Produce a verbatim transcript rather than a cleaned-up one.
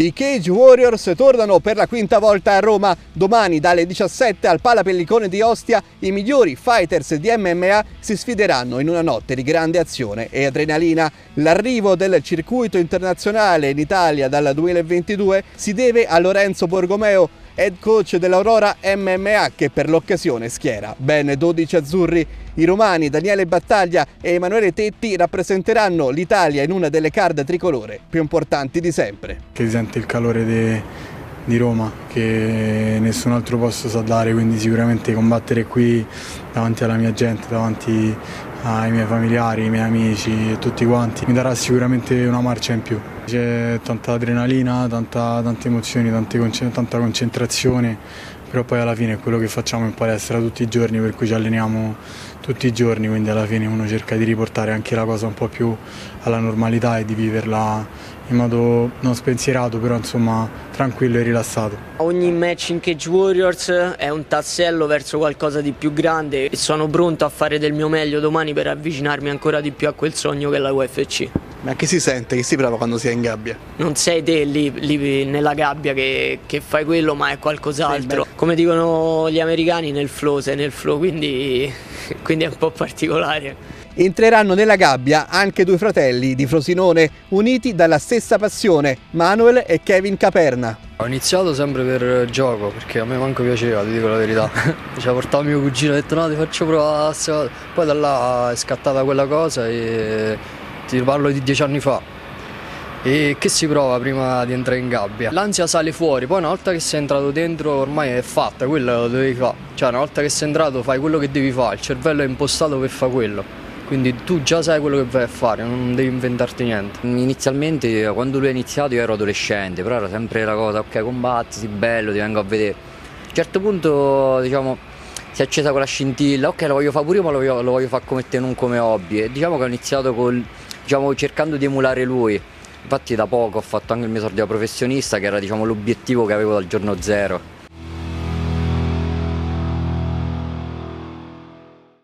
I Cage Warriors tornano per la quinta volta a Roma. Domani dalle diciassette al Pala Pellicone di Ostia i migliori fighters di M M A si sfideranno in una notte di grande azione e adrenalina. L'arrivo del circuito internazionale in Italia dal duemilaventidue si deve a Lorenzo Borgomeo, head coach dell'Aurora M M A, che per l'occasione schiera ben dodici azzurri. I romani Daniele Battaglia e Emanuele Tetti rappresenteranno l'Italia in una delle card tricolore più importanti di sempre. Che si sente il calore de, di Roma che nessun altro posto sa dare, quindi sicuramente combattere qui davanti alla mia gente, davanti ai miei familiari, ai miei amici e tutti quanti mi darà sicuramente una marcia in più. C'è tanta adrenalina, tanta, tante emozioni, tante, tanta concentrazione, però poi alla fine è quello che facciamo in palestra tutti i giorni, per cui ci alleniamo tutti i giorni, quindi alla fine uno cerca di riportare anche la cosa un po' più alla normalità e di viverla in modo non spensierato, però insomma tranquillo e rilassato. Ogni match in Cage Warriors è un tassello verso qualcosa di più grande e sono pronto a fare del mio meglio domani per avvicinarmi ancora di più a quel sogno che è la U F C. Ma che si sente, che si prova quando si è in gabbia? Non sei te lì, lì nella gabbia che, che fai quello, ma è qualcos'altro. Come dicono gli americani, nel flow, sei nel flow, quindi, quindi è un po' particolare. Entreranno nella gabbia anche due fratelli di Frosinone, uniti dalla stessa passione, Manuel e Kevin Caperna. Ho iniziato sempre per gioco, perché a me manco piaceva, ti dico la verità. Ci ha portato mio cugino e ha detto no, ti faccio provare. Poi da là è scattata quella cosa e ti parlo di dieci anni fa. E che si prova prima di entrare in gabbia? L'ansia sale fuori, poi una volta che sei entrato dentro ormai è fatta, quello lo devi fare. Cioè una volta che sei entrato fai quello che devi fare, il cervello è impostato per fare quello. Quindi tu già sai quello che vai a fare, non devi inventarti niente. Inizialmente quando lui ha iniziato io ero adolescente, però era sempre la cosa, ok, combatti, sei bello, ti vengo a vedere. A un certo punto, diciamo, si è accesa quella scintilla, ok, lo voglio fare pure io, ma lo voglio, lo voglio fare come te, non come hobby. E diciamo che ho iniziato col, diciamo, cercando di emulare lui. Infatti da poco ho fatto anche il mio esordio da professionista, che era, diciamo, l'obiettivo che avevo dal giorno zero.